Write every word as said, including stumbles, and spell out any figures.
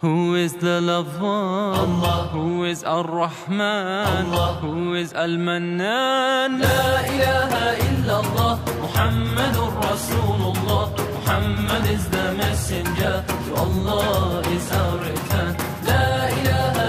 Who is the loved one? Allah. Who is Ar-Rahman? Allah. Who is Al-Mannan? La ilaha illallah, Muhammadur Rasulullah. Muhammad is the messenger, to Allah is our return.